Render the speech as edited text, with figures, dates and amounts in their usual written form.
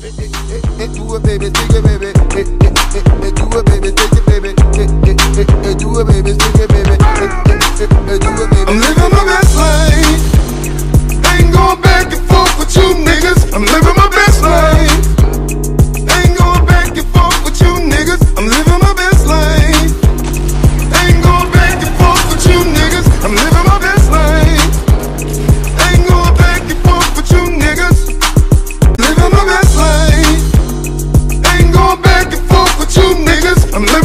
Do it, baby, take it, baby. Do it, baby, take it, baby. Do it, baby, take it, baby. Do it, baby. I'm living my best life. Ain't going back and forth with you niggas. I'm living my best life. Ain't going back and forth with you niggas. I'm living my best life. Ain't going back and forth with you niggas. I'm living my best life. Ain't going back and forth with you niggas. Living my best life. Ain't going back and forth with you niggas. I'm living